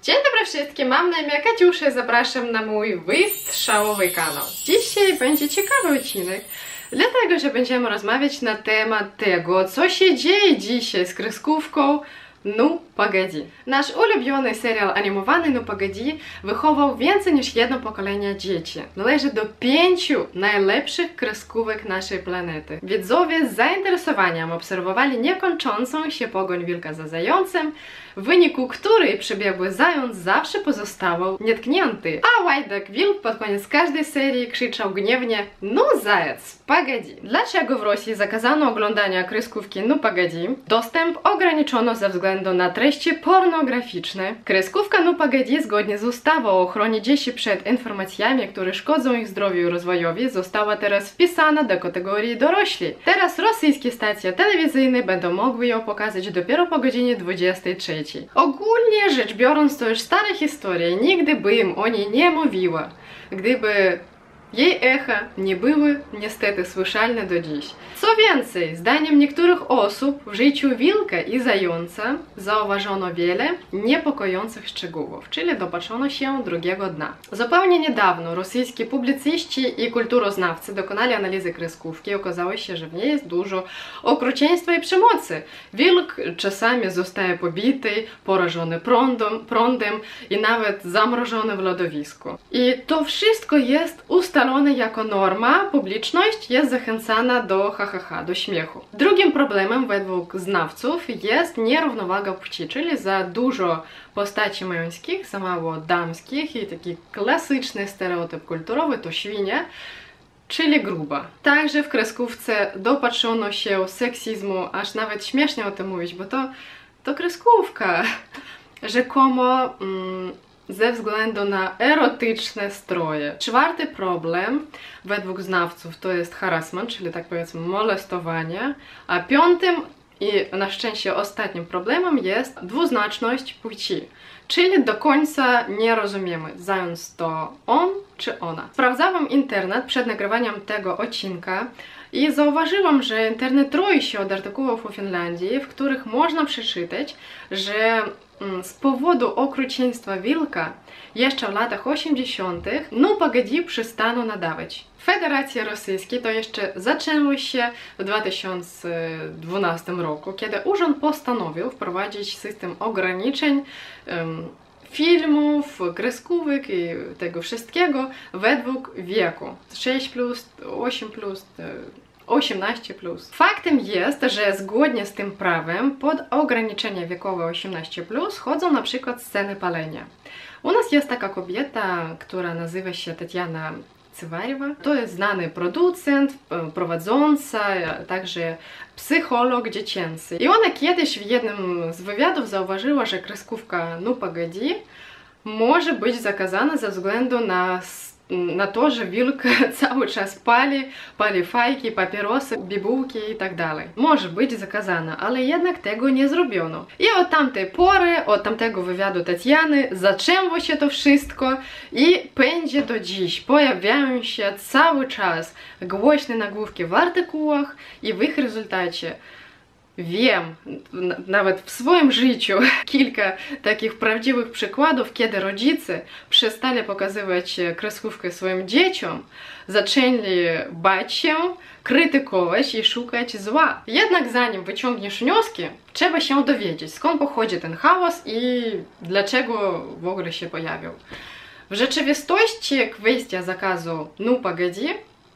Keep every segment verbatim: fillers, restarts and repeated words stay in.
Dzień dobry wszystkim, mam na imię Katiusza i zapraszam na mój wystrzałowy kanał. Dzisiaj będzie ciekawy odcinek, dlatego że będziemy rozmawiać na temat tego, co się dzieje dzisiaj z kreskówką Ну, погоди. Nasz ulubiony serial animowany No Pогоди wychował więcej niż jedno pokolenie dzieci. Należy do pięciu najlepszych kreskówek naszej planety. Widzowie z zainteresowaniem obserwowali niekończącą się pogoń wilka za zającem, w wyniku której przebiegły zając zawsze pozostawał nietknięty. A łajdak wilk pod koniec każdej serii krzyczał gniewnie: No zаяц, pогоди. Dlaczego w Rosji zakazano oglądania kreskówki No Pогоди? Dostęp ograniczono ze względu na treści pornograficzne. Kreskówka No Pогоди zgodnie z ustawą o ochronie dzieci przed informacjami, które szkodzą ich zdrowiu i rozwojowi, została teraz wpisana do kategorii dorośli. Teraz rosyjskie stacje telewizyjne będą mogły ją pokazać dopiero po godzinie dwudziestej trzeciej. Ogólnie rzecz biorąc, to już stara historia, nigdy bym o niej nie mówiła, gdyby jej echa nie były niestety słyszalne do dziś. Co więcej, zdaniem niektórych osób w życiu wilka i zająca zauważono wiele niepokojących szczegółów, czyli dopatrzono się drugiego dna. Zupełnie niedawno rosyjscy publicyści i kulturoznawcy dokonali analizy kreskówki i okazało się, że w niej jest dużo okrucieństwa i przemocy. Wilk czasami zostaje pobity, porażony prądem, prądem i nawet zamrożony w lodowisku. I to wszystko jest ustalone jako norma, publiczność jest zachęcana do ha ha ha, do śmiechu. Drugim problemem według znawców jest nierównowaga płci, czyli za dużo postaci męskich, za mało damskich i taki klasyczny stereotyp kulturowy to świnie, czyli gruba. Także w kreskówce dopatrzono się seksizmu, aż nawet śmiesznie o tym mówić, bo to, to kreskówka. Rzekomo mm, ze względu na erotyczne stroje. Czwarty problem według znawców to jest harassment, czyli tak powiedzmy molestowanie, a piątym i na szczęście ostatnim problemem jest dwuznaczność płci, czyli do końca nie rozumiemy, zając to on czy ona. Sprawdzałam internet przed nagrywaniem tego odcinka i zauważyłam, że internet troi się od artykułów o Finlandii, w których można przeczytać, że z powodu okrucieństwa wilka jeszcze w latach osiemdziesiątych No Pогоди przestano nadawać. W Federacji Rosyjskiej to jeszcze zaczęło się w dwa tysiące dwunastym roku, kiedy urząd postanowił wprowadzić system ograniczeń um, filmów, kreskówek i tego wszystkiego według wieku. sześć plus, osiem plus, osiemnaście plus. Faktem jest, że zgodnie z tym prawem pod ograniczenie wiekowe osiemnaście plus chodzą na przykład sceny palenia. U nas jest taka kobieta, która nazywa się Tatiana Cywarewa. To jest znany producent, prowadząca, także psycholog dziecięcy. I ona kiedyś w jednym z wywiadów zauważyła, że kreskówka No Pогоди może być zakazana ze względu na na to, że wilk cały czas pali, pali fajki, papierosy, bibułki i tak dalej. Może być zakazana, ale jednak tego nie zrobiono. I od tamtej pory, od tamtego wywiadu Tatiany zaczęło się to wszystko i pędzi do dziś. Pojawiają się cały czas głośne nagłówki w artykułach i w ich rezultacie wiem, nawet w swoim życiu, kilka takich prawdziwych przykładów, kiedy rodzice przestali pokazywać kreskówkę swoim dzieciom, zaczęli bać się, krytykować i szukać zła. Jednak zanim wyciągniesz wnioski, trzeba się dowiedzieć, skąd pochodzi ten chaos i dlaczego w ogóle się pojawił. W rzeczywistości kwestia zakazu No Pогоди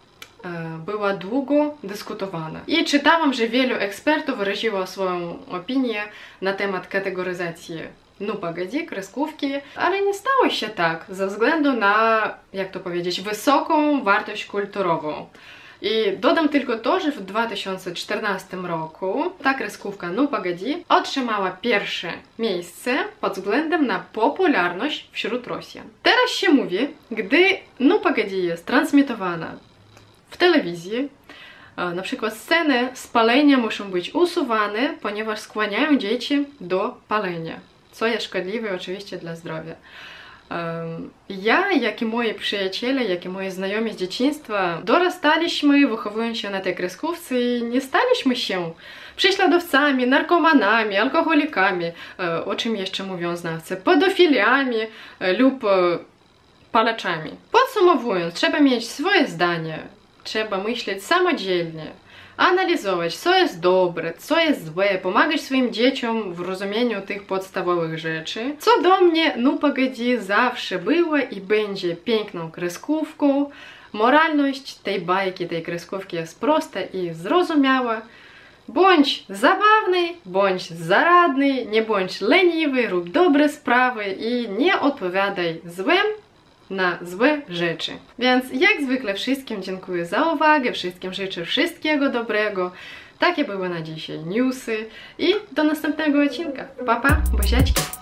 była długo dyskutowana. I czytałam, że wielu ekspertów wyraziło swoją opinię na temat kategoryzacji No Pогоди, kreskówki, ale nie stało się tak ze względu na, jak to powiedzieć, wysoką wartość kulturową. I dodam tylko to, że w dwa tysiące czternastym roku ta kreskówka No Pогоди otrzymała pierwsze miejsce pod względem na popularność wśród Rosjan. Teraz się mówi, gdy No Pогоди jest transmitowana w telewizji, na przykład sceny z palenia muszą być usuwane, ponieważ skłaniają dzieci do palenia, co jest szkodliwe oczywiście dla zdrowia. Ja, jak i moi przyjaciele, jak i moi znajomi z dzieciństwa dorastaliśmy, wychowując się na tej kreskówce i nie staliśmy się prześladowcami, narkomanami, alkoholikami, o czym jeszcze mówią znawcy, pedofiliami lub palaczami. Podsumowując, trzeba mieć swoje zdanie, trzeba myśleć samodzielnie, analizować, co jest dobre, co jest złe, pomagać swoim dzieciom w rozumieniu tych podstawowych rzeczy. Co do mnie, No Pogodi zawsze była i będzie piękną kreskówką. Moralność tej bajki, tej kreskówki jest prosta i zrozumiała. Bądź zabawny, bądź zaradny, nie bądź leniwy, rób dobre sprawy i nie odpowiadaj złem na złe rzeczy. Więc jak zwykle wszystkim dziękuję za uwagę, wszystkim życzę wszystkiego dobrego. Takie były na dzisiaj newsy i do następnego odcinka. Pa, pa, buziaczki!